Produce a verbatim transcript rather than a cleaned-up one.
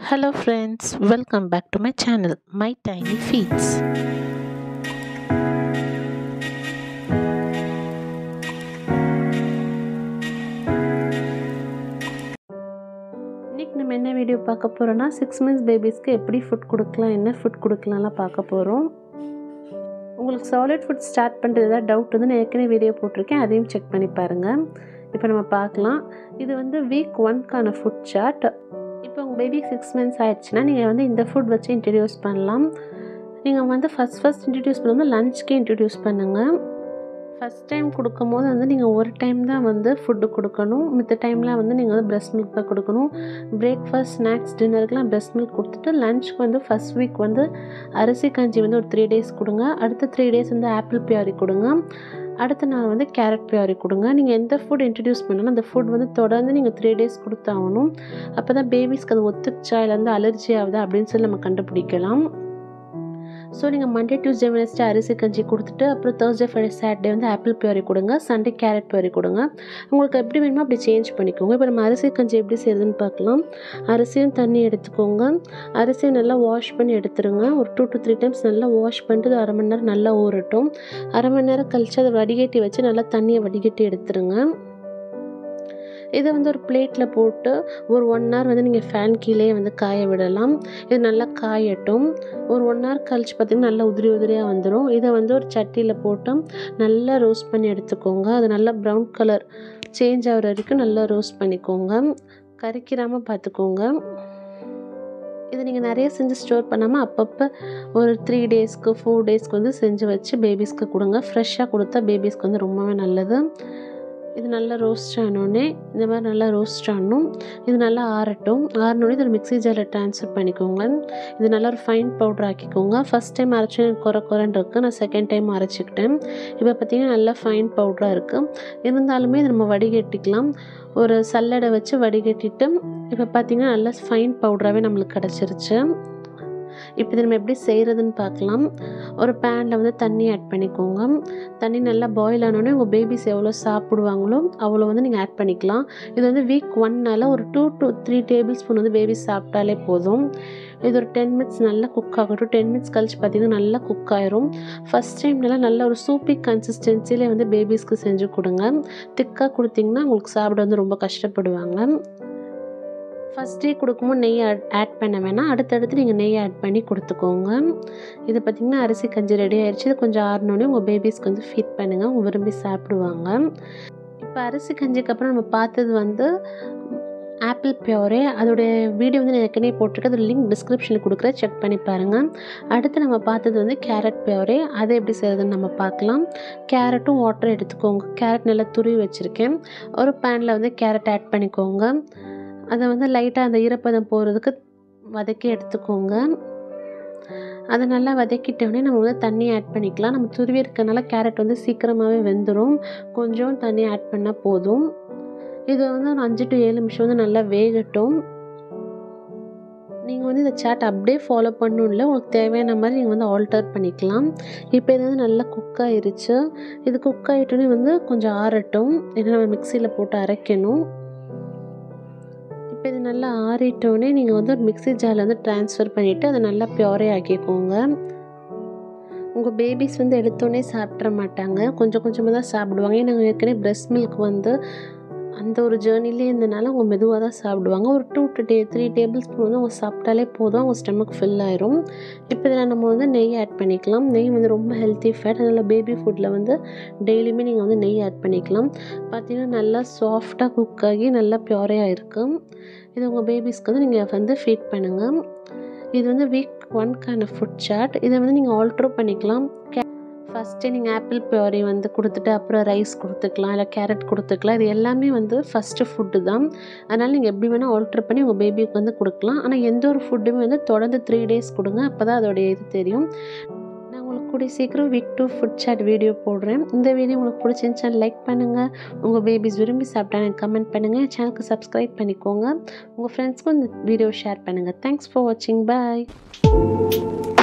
Hello friends, welcome back to my channel, My Tiny Feeds. இன்னைக்கு நம்ம என்ன video பார்க்க போறோம்னா சிக்ஸ் months பேபிஸ்க்கு எப்படி ஃபுட் கொடுக்கலாம், என்ன ஃபுட் கொடுக்கலாம்லாம் பார்க்க போறோம். உங்களுக்கு சாலிட் ஃபுட் ஸ்டார்ட் பண்ணுறது ஏதாவது டவுட் வந்து நான் ஏற்கனவே வீடியோ போட்டிருக்கேன், அதையும் செக் பண்ணி பாருங்கள். இப்போ நம்ம பார்க்கலாம். இது வந்து வீக் ஒன்க்கான ஃபுட் சார்ட். இப்போ உங்கள் பேபி சிக்ஸ் மந்த்ஸ் ஆயிடுச்சுன்னா நீங்கள் வந்து இந்த ஃபுட் வச்சு இன்ட்ரடியூஸ் பண்ணலாம். நீங்கள் வந்து ஃபஸ்ட் ஃபஸ்ட் இன்ட்ரடியூஸ் பண்ணும்போது லஞ்ச்க்கே இன்ட்ரடியூஸ் பண்ணுங்கள். ஃபஸ்ட் டைம் கொடுக்கும் போது வந்து நீங்கள் ஒரு டைம் தான் வந்து ஃபுட்டு கொடுக்கணும். மித்த டைம்லாம் வந்து நீங்கள் வந்து ப்ரெஸ்ட் மில்க் தான் கொடுக்கணும். பிரேக்ஃபாஸ்ட் ஸ்நாக்ஸ் டின்னருக்குலாம் ப்ரெஸ்ட் மில்க் கொடுத்துட்டு லஞ்சுக்கு வந்து ஃபஸ்ட் வீக் வந்து அரிசி கஞ்சி வந்து ஒரு த்ரீ டேஸ் கொடுங்க. அடுத்த த்ரீ டேஸ் வந்து ஆப்பிள் பியூரி கொடுங்க. அடுத்த நாள் வந்து கேரட் பியூரி கொடுங்க. நீங்கள் எந்த ஃபுட் இன்ட்ரடியூஸ் பண்ணாலும் அந்த ஃபுட் வந்து தொடர்ந்து நீங்கள் த்ரீ டேஸ் கொடுத்தாகணும். அப்போ தான் பேபிஸ்க்கு அது ஒத்துச்சா இல்லை வந்து அலர்ஜி ஆகுதா அப்படின்னு சொல்லி நம்ம கண்டுபிடிக்கலாம். ஸோ நீங்கள் மண்டே டியூஸ்டே வெனஸ்டே அரிசி கஞ்சி கொடுத்துட்டு அப்புறம் தேர்ஸ்டே ஃப்ரைடே சாட்டர்டே வந்து ஆப்பிள் பியூரி கொடுங்க. சண்டே கேரட் பியூரி கொடுங்க. உங்களுக்கு எப்படி வேணுமோ அப்படி சேஞ்ச் பண்ணிக்கோங்க. இப்போ நம்ம அரிசி கஞ்சி எப்படி செய்யுதுன்னு பார்க்கலாம். அரிசியும் தண்ணி எடுத்துக்கோங்க. அரிசியை நல்லா வாஷ் பண்ணி எடுத்துருங்க. ஒரு டூ டு த்ரீ டைம்ஸ் நல்லா வாஷ் பண்ணிட்டு அரை மணி நேரம் நல்லா ஊறட்டும். அரை மணி நேரம் கழித்து அதை வடிகட்டி வச்சு நல்லா தண்ணியை வடிகட்டி எடுத்துருங்க. இதை வந்து ஒரு பிளேட்டில் போட்டு ஒரு ஒன் ஹவர் வந்து நீங்கள் ஃபேன் கீழே வந்து காய விடலாம். இது நல்லா காயட்டும். ஒரு ஒன் ஹவர் கழிச்சு பார்த்திங்கன்னா நல்லா உதிரி உதிரியாக வந்துடும். இதை வந்து ஒரு சட்டியில் போட்டு நல்லா ரோஸ்ட் பண்ணி எடுத்துக்கோங்க. அது நல்லா ப்ரௌன் கலர் சேஞ்ச் ஆகிற வரைக்கும் நல்லா ரோஸ்ட் பண்ணிக்கோங்க. கறிக்கிறாமல் பார்த்துக்கோங்க. இது நீங்கள் நிறைய செஞ்சு ஸ்டோர் பண்ணாமல் அப்பப்போ ஒரு த்ரீ டேஸ்க்கு ஃபோர் டேஸ்க்கு வந்து செஞ்சு வச்சு பேபிஸ்க்கு கொடுங்க. ஃப்ரெஷ்ஷாக கொடுத்தா பேபிஸ்க்கு வந்து ரொம்பவே நல்லது. இது நல்லா ரோஸ்ட் ஆனோடனே இந்த மாதிரி நல்லா ரோஸ்ட் ஆகணும். இது நல்லா ஆறட்டும். ஆறினோடனே இதில் மிக்ஸி ஜாரில் ட்ரான்ஸ்ஃபர் பண்ணிக்கோங்க. இது நல்லா ஒரு ஃபைன் பவுடர் ஆக்கிக்கோங்க. ஃபஸ்ட் டைம் அரைச்சி குறை குறைன்னு இருக்குது. நான் செகண்ட் டைம் அரைச்சிக்கிட்டேன். இப்போ பார்த்திங்கன்னா நல்லா ஃபைன் பவுடராக இருக்குது. இருந்தாலுமே இது நம்ம வடிகட்டிக்கலாம். ஒரு சல்லடை வச்சு வடிகட்டிட்டு இப்போ பார்த்திங்கன்னா நல்லா ஃபைன் பவுடராகவே நம்மளுக்கு கிடச்சிருச்சு. இப்போ இது நம்ம எப்படி செய்கிறதுன்னு பார்க்கலாம். ஒரு பேனில் வந்து தண்ணி ஆட் பண்ணிக்கோங்க. தண்ணி நல்லா பாயில் ஆனோடனே உங்கள் பேபிஸ் எவ்வளோ சாப்பிடுவாங்களோ அவ்வளோ வந்து நீங்கள் ஆட் பண்ணிக்கலாம். இது வந்து வீக் ஒன்னால் ஒரு two to three tablespoon வந்து பேபிஸ் சாப்பிட்டாலே போதும். இது ஒரு டென் மினிட்ஸ் நல்லா குக் ஆகட்டும். டென் மினிட்ஸ் கழிச்சு பார்த்திங்கன்னா நல்லா குக் ஆயிரும். ஃபஸ்ட் டைம்னால நல்ல ஒரு சூப்பி கன்சிஸ்டன்சியில் வந்து பேபிஸ்க்கு செஞ்சு கொடுங்க. திக்காக கொடுத்திங்கன்னா உங்களுக்கு சாப்பிட வந்து ரொம்ப கஷ்டப்படுவாங்க. ஃபஸ்ட் டே கொடுக்கும்போது நெய் ஆட் பண்ண வேணாம். அடுத்தடுத்து நீங்கள் நெய் ஆட் பண்ணி கொடுத்துக்கோங்க. இது பார்த்திங்கன்னா அரிசி கஞ்சி ரெடி ஆயிடுச்சு. இது கொஞ்சம் ஆறினோடனே உங்கள் பேபிஸ்க்கு வந்து ஃபீட் பண்ணுங்கள். அவங்க விரும்பி சாப்பிடுவாங்க. இப்போ அரிசி கஞ்சிக்கு அப்புறம் நம்ம பார்த்தது வந்து ஆப்பிள் பியூரி. அதோடைய வீடியோ வந்து நான் ஏற்கனவே போட்டிருக்கேன். அதோட லிங்க் டிஸ்கிரிப்ஷனில் கொடுக்குறேன், செக் பண்ணி பாருங்கள். அடுத்து நம்ம பார்த்தது வந்து கேரட் பியூரி. அதை எப்படி செய்கிறதுன்னு நம்ம பார்க்கலாம். கேரட்டும் வாட்டரும் எடுத்துக்கோங்க. கேரட் நல்லா துருவி வச்சுருக்கேன். ஒரு பேனில் வந்து கேரட் ஆட் பண்ணிக்கோங்க. அதை வந்து லைட்டாக அந்த ஈரப்பதம் போகிறதுக்கு வதக்கி எடுத்துக்கோங்க. அதை நல்லா வதக்கிட்டோடனே நம்ம வந்து தண்ணி ஆட் பண்ணிக்கலாம். நம்ம துருவி இருக்கிறதுனால கேரட் வந்து சீக்கிரமாகவே வெந்துடும். கொஞ்சம் தண்ணி ஆட் பண்ணால் போதும். இது வந்து ஒரு அஞ்சு டு ஏழு நிமிஷம் வந்து நல்லா வேகட்டும். நீங்கள் வந்து இந்த சாட் அப்படியே ஃபாலோ பண்ணணும் இல்லை, உங்களுக்கு தேவையான மாதிரி நீங்கள் வந்து ஆல்டர் பண்ணிக்கலாம். இப்போ இது வந்து நல்லா குக் ஆகிருச்சு. இது குக் ஆகிட்டோன்னே வந்து கொஞ்சம் ஆறட்டும். ஏன்னா நம்ம மிக்சியில் போட்டு அரைக்கணும். இப்போ இது நல்லா ஆறிட்டோடனே நீங்கள் வந்து ஒரு மிக்ஸி ஜாரில் வந்து ட்ரான்ஸ்ஃபர் பண்ணிவிட்டு அதை நல்லா பியூரி ஆக்கிக்கோங்க. உங்கள் பேபிஸ் வந்து எடுத்தோடனே சாப்பிட்ற மாட்டாங்க. கொஞ்சம் கொஞ்சமாக தான் சாப்பிடுவாங்க. ஏன்னா ஏற்கனவே ப்ரெஸ்ட் மில்க் வந்து அந்த ஒரு ஜேர்னிலே இருந்தனால அவங்க மெதுவாக தான் சாப்பிடுவாங்க. ஒரு two to day three tablespoon வந்து அவங்க சாப்பிட்டாலே போதும், அவங்க ஸ்டமக் ஃபில் ஆயிரும். இப்போ இதில் நம்ம வந்து நெய் ஆட் பண்ணிக்கலாம். நெய் வந்து ரொம்ப ஹெல்த்தி ஃபேட். அதனால் பேபி ஃபுட்டில் வந்து டெய்லியுமே நீங்கள் வந்து நெய் ஆட் பண்ணிக்கலாம். பார்த்திங்கன்னா நல்லா சாஃப்டாக குக் ஆகி நல்லா பியூரியாக இருக்கும். இது உங்கள் பேபிஸ்க்கு வந்து நீங்கள் வந்து ஃபீட் பண்ணுங்கள். இது வந்து வீக் ஒன்க்கான ஃபுட் சார்ட். இதை வந்து நீங்கள் ஆல்ட்ரு பண்ணிக்கலாம். ஃபஸ்ட்டே நீங்கள் ஆப்பிள் பியூரி வந்து கொடுத்துட்டு அப்புறம் ரைஸ் கொடுத்துக்கலாம், இல்லை கேரட் கொடுத்துக்கலாம். இது எல்லாமே வந்து ஃபஸ்ட்டு ஃபுட்டு தான். அதனால் நீங்கள் எப்படி வேணால் ஆல்ட்ரு பண்ணி உங்கள் பேபிக்கு வந்து கொடுக்கலாம். ஆனால் எந்த ஒரு ஃபுட்டுமே வந்து தொடர்ந்து த்ரீ டேஸ் கொடுங்க. அப்போ தான் அதோடைய இது தெரியும். நான் உங்களுக்கு கூடிய சீக்கிரம் week two food chart video போடுறேன். இந்த வீடியோ உங்களுக்கு பிடிச்சிருந்துச்சா லைக் பண்ணுங்கள். உங்கள் பேபிஸ் விரும்பி சாப்பிட்டா எனக்கு கமெண்ட் பண்ணுங்கள். என் சேனலுக்கு சப்ஸ்கிரைப் பண்ணிக்கோங்க. உங்கள் ஃப்ரெண்ட்ஸ்க்கும் இந்த வீடியோ ஷேர் பண்ணுங்கள். தேங்க்ஸ் ஃபார் வாட்சிங். பாய்.